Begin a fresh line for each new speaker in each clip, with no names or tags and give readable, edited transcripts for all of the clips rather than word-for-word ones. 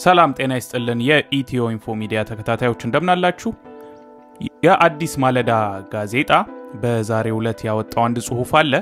ሰላም ጤና ይስጥልን የኢትዮኢንፎ ሚዲያ ተከታታዮች እንደምናላችሁ የአዲስ ማለዳ ጋዜጣ በዛሬው ዕለት ያወጣው አንድ ጽሑፍ አለ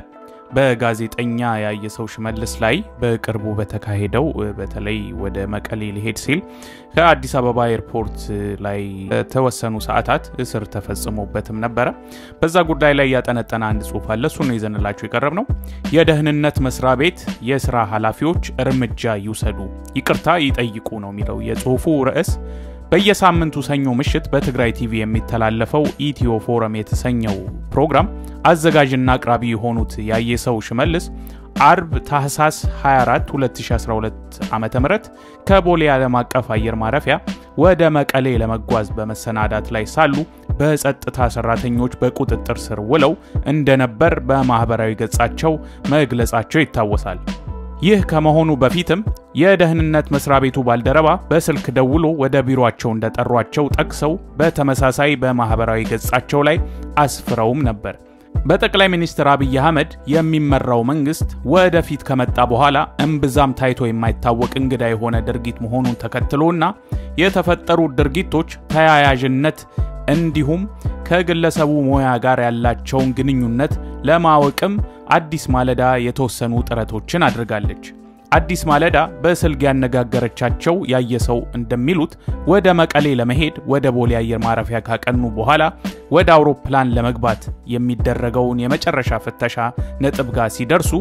በጋዜጠኛ ያየሰው ሽመልስ ላይ በቅርቡ በተካሄደው በተለይ ወደ መቀሌ ሊሄድ ሲል ከአዲስ አበባ ኤርፖርት ላይ ተወሰኑ ሰዓታት እስር ተፈጽሞበትም ነበር በዛ ጉዳይ ላይ ያጠነጠነ አንድ ጽሑፍ አለ እሱ ነው ይዘንላችሁ የቀረብነው የደህንነት መስሪያ ቤት የሥራ ኃላፊዎች እርምጃ ይውሰዱ ይቅርታ ይጠይቁ ነው የሚለው የጽሑፉ ርዕስ በየሳምንቱ ሰኞ ምሽት በትግራይ ቲቪ የሚተላለፈው ኢትዮ ፎረም የተሰኘው ፕሮግራም አዘጋጅና አቅራቢ የሆኑት ያየሰው ሽመልስ አርብ ታህሳስ 24 2012 ዓመተ ምህረት ከቦሌ ዓለም አቀፍ አየር ማረፊያ ወደ መቀሌ ለመጓዝ በመሰናዳት ላይ ሳሉ በጸጥታ ሰራተኞች በቁጥጥር ስር ውለው እንደነበር በማህበራዊ ገጻቸው መግለጻቸው ይታወሳል ይህ ከመሆኑ በፊትም የደህንነት መስሪያ ቤቱ ባልደረባ በስልክ ደውሎ ወደ ቢሮአቸው እንደጠሯቸው ጠቅሰው በተመሳሳይ በማህበራዊ ገጻቸው ላይ አስፍረውም ነበር በጠቅላይ ሚኒስትር አቢይ አህመድ የሚመራው መንግስት ወደፊት ከመጣ በኋላ እንብዛም ታይቶ የማይታወቅ እንግዳ የሆነ ድርጊት መሆኑን ተከትሎና የተፈጠሩ ድርጊቶች ተያያዥነት እንዲሁም ከግለሰቡ ሞያ ጋር ያላቸውን ግንኙነት ለማወቅም አዲስ ማለዳ የተወሰኑ ጥረቶችን አድርጋለች አዲስ ማለዳ በስልክ ያነጋገረቻቸው ያየሰው እንደሚሉት ወደ መቀሌ ለመሄድ ወደ ቦሌ አየር ማረፊያ ካቀኑ በኋላ ወደ አውሮፕላን ለመግባት የሚደረገውን የመጨረሻ ፍተሻ ነጥብ ጋር ሲደርሱ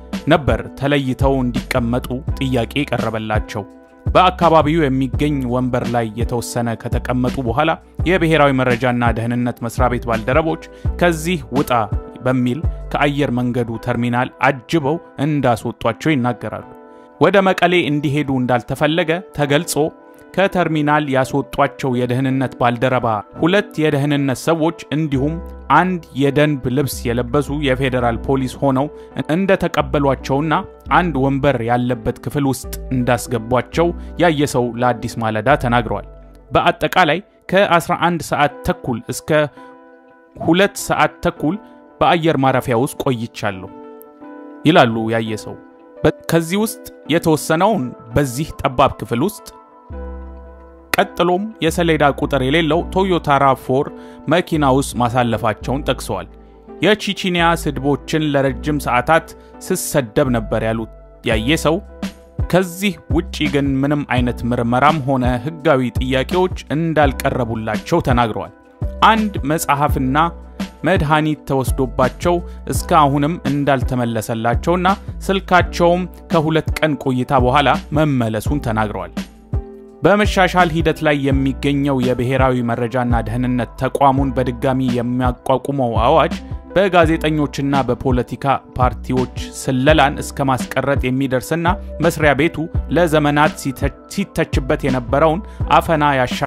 ነበር ተለይተው እንዲቀመጡ ጥያቄ ቀረበላቸው በአካባቢው የሚገኝ ወንበር ላይ የተወሰነ ከተቀመጡ በኋላ የብሔራዊ መረጃና ደህንነት መስሪያ ቤት ባልደረቦች ከዚህ ውጣ በሚል ከአየር መንገዱ ተርሚናል አጅበው እንዳስወጧቸው ይናገራሉ ወደ መቀሌ እንዲሄዱ እንዳልተፈለገ ተገልጾ ከተርሚናል ያስወጧቸው የደህንነት ባልደረባ ሁለት የደህንነት ሰዎች እንዲሁም አንድ የደንብ ልብስ የለበሱ የፌደራል ፖሊስ ሆነው እንደተቀበሏቸውና አንድ ወንበር ያለበት ክፍል ውስጥ እንዳስገቧቸው ያየሰው ለአዲስ ማለዳ ተናግረዋል በአጠቃላይ ከ11 ሰዓት ተኩል እስከ 2 ሰዓት ተኩል በአየር ማረፊያ ውስጥ ቆይቻለሁ ይላሉ ያየሰው ከዚህ ውስጥ የተወሰነውን በዚህ ጠባብ ክፍል ውስጥ ቀጥሎም የሰሌዳ ቁጥር የሌለው ቶዮታ RAV4 መኪና ውስጥ ማሳለፋቸውን ጠቅሰዋል የቺቺንያ ስድቦችን ለረጅም ሰዓታት ስሰደብ ነበር ያሉት ያየሰው ከዚህ ውጪ ግን ምንም አይነት ምርመራም ሆነ ህጋዊ ጥያቄዎች እንዳልቀረቡላቸው ተናግረዋል አንድ መጽሐፍና መድኃኒት ተወስዶባቸው እስካሁንም እንዳልተመለሰላቸውና ስልካቸውም ከ2 ቀን ቆይታ በኋላ መመለሱን ተናግረዋል በመሻሻል ሂደት ላይ የሚገኘው የብሔራዊ መረጃና ደህንነት ተቋሙን በድጋሚ የሚያቋቁመው አዋጅ በጋዜጠኞችና በፖለቲካ ፓርቲዎች ስለላን እስከ ማስቀረጥ የሚደርስና መስሪያ ቤቱ ለዘመናት ሲተችበት የነበረውን አፈና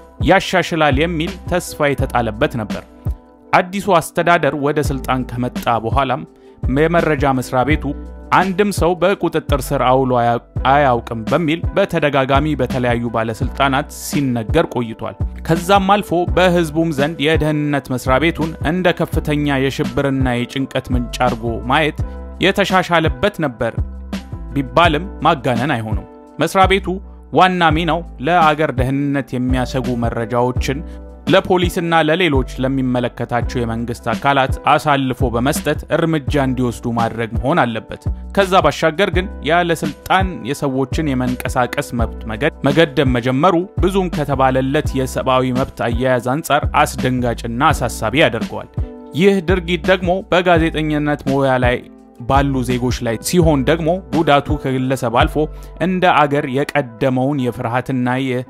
ያሻሽላል የሚል ተስፋ የተጣለበት ነበር አዲሱ አስተዳደር ወደ ስልጣን ከመጣ በኋላም የመረጃ መስሪያ ቤቱ አንድም ሰው በቁጥጥር ስር አውሎ አያውቅም በሚል በተደጋጋሚ በተለያዩ ባለስልጣናት ሲነገር ቆይቷል ከዛም አልፎ በህዝቡም ዘንድ የደህንነት መስሪያ ቤቱን እንደ ከፍተኛ የሽብርና የጭንቀት ምንጭ አርጎ ማየት የተሻሻለበት ነበር ቢባልም ማጋነን አይሆንም መስሪያ ቤቱ ዋና ሚናው ለአገር ደህንነት የሚያሰጉ መረጃዎችን ለፖሊስና ለሌሎች ለሚመለከታቸው የመንግስት አካላት አሳልፎ በመስጠት እርምጃ እንዲወስዱ ማድረግ መሆን አለበት ከዛ ባሻገር ግን ያለ ስልጣን የሰዎችን የመንቀሳቀስ መብት መገደብ መጀመሩ ብዙም ከተባለለት የሰብአዊ መብት አያያዝ አንፃር አስደንጋጭና አሳሳቢ ያደርገዋል ይህ ድርጊት ደግሞ በጋዜጠኝነት ሙያ ላይ ባሉ ዜጎች ላይ ሲሆን ደግሞ ጉዳቱ ከግለሰብ አልፎ እንደ አገር የቀደመውን የፍርሃትና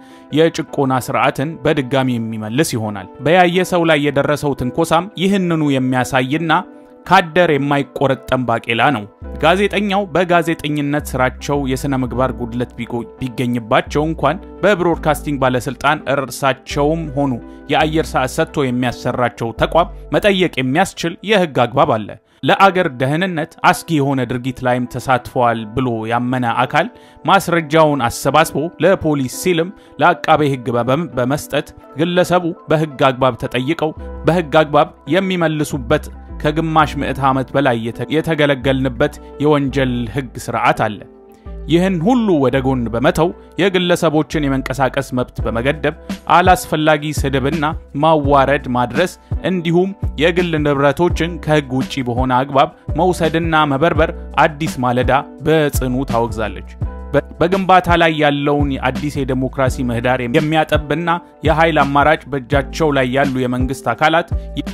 የጭቆና ስርዓትን በድጋሚ የሚመልስ ይሆናል በያየሰው ላይ የደረሰው ትንኮሳም ይህንኑ የሚያሳይና ካደር የማይቆረጠም ባቄላ ነው ጋዜጠኛው በጋዜጠኝነት ስራቸው የሥነ ምግባር ጉድለት ቢገኝባቸው እንኳን በብሮድካስቲንግ ባለስልጣን እርሳቸውም ሆኑ የአየር ሰዓት ሰጥቶ የሚያሰራቸው ተቋም መጠየቅ የሚያስችል የህግ አግባብ አለ ለአገር ደህንነት አስጊ የሆነ ድርጊት ላይም ተሳትፏል ብሎ ያመነ አካል ማስረጃውን አሰባስቦ ለፖሊስ ሲልም ለአቃቤ ህግ በመስጠት ግለሰቡ በህግ አግባብ ተጠይቀው በህግ አግባብ የሚመልሱበት ከግማሽ ምዕት ዓመት በላይ የተገለገልንበት የወንጀል ህግ ስርዓት አለ ይህን ሁሉ ወደ ጎን በመተው የግለሰቦችን የመንቀሳቀስ መብት በመገደብ አላስፈላጊ ስድብና ማዋረድ ማድረስ እንዲሁም የግል ንብረቶችን ከህግ ውጪ በሆነ አግባብ መውሰድና መበርበር አዲስ ማለዳ በጽኑ ታወግዛለች። በግንባታ ላይ ያለውን የአዲስ የዲሞክራሲ ምህዳር የሚያጠብና የኃይል አማራጭ በእጃቸው ላይ ያሉ የመንግስት አካላት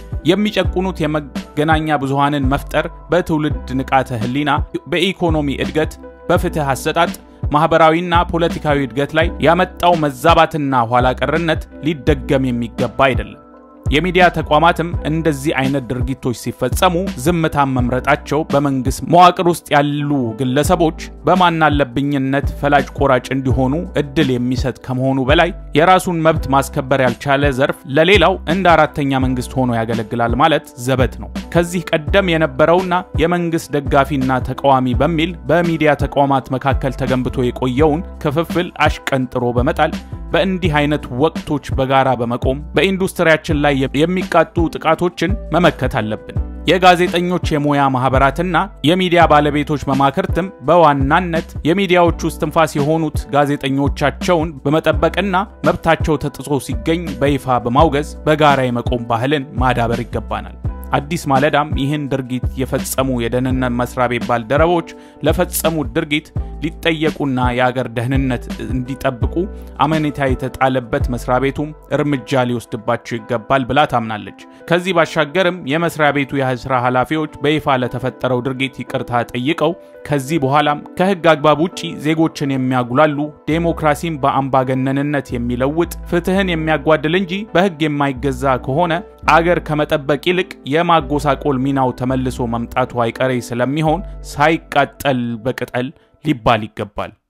የሚጨቁኑት የመገናኛ ብዙሃንን መፍጠር በትውልድ ንቃተ ህሊና በኢኮኖሚ እድገት በፍትህ አሰጣጥ ማህበራዊና ፖለቲካዊ እድገት ላይ ያመጣው መዛባትና ኋላ ቀርነት ሊደገም የሚገባ አይደለም። የሚዲያ ተቋማትም እንደዚህ አይነት ድርጊቶች ሲፈጸሙ ዝምታን መምረጣቸው በመንግስት መዋቅር ውስጥ ያሉ ግለሰቦች በማናለብኝነት ፈላጭ ቆራጭ እንዲሆኑ እድል የሚሰጥ ከመሆኑ በላይ የራሱን መብት ማስከበር ያልቻለ ዘርፍ ለሌላው እንደ አራተኛ መንግስት ሆኖ ያገለግላል ማለት ዘበት ነው። ከዚህ ቀደም የነበረውና የመንግስት ደጋፊና ተቃዋሚ በሚል በሚዲያ ተቋማት መካከል ተገንብቶ የቆየውን ክፍፍል አሽቀንጥሮ በመጣል በእንዲህ አይነት ወቅቶች በጋራ በመቆም በኢንዱስትሪያችን ላይ የሚቃጡ ጥቃቶችን መመከት አለብን። የጋዜጠኞች የሞያ ማህበራትና የሚዲያ ባለቤቶች መማክርትም በዋናነት የሚዲያዎቹ እስትንፋስ የሆኑት ጋዜጠኞቻቸውን በመጠበቅና መብታቸው ተጥሶ ሲገኝ በይፋ በማውገዝ በጋራ የመቆም ባህልን ማዳበር ይገባናል። አዲስ ማለዳም ይህን ድርጊት የፈጸሙ የደህንነት መስሪያ ቤት ባልደረቦች ለፈጸሙት ድርጊት ሊጠየቁና የአገር ደህንነት እንዲጠብቁ አመኔታ የተጣለበት መስሪያ ቤቱም እርምጃ ሊወስድባቸው ይገባል ብላ ታምናለች። ከዚህ ባሻገርም የመስሪያ ቤቱ የስራ ኃላፊዎች በይፋ ለተፈጠረው ድርጊት ይቅርታ ጠይቀው ከዚህ በኋላም ከህግ አግባብ ውጪ ዜጎችን የሚያጉላሉ ዴሞክራሲን በአምባገነንነት የሚለውጥ ፍትህን የሚያጓድል እንጂ በህግ የማይገዛ ከሆነ አገር ከመጠበቅ ይልቅ የማጎሳቆል ሚናው ተመልሶ መምጣቱ አይቀሬ ስለሚሆን ሳይቃጠል በቅጠል ሊባል ይገባል።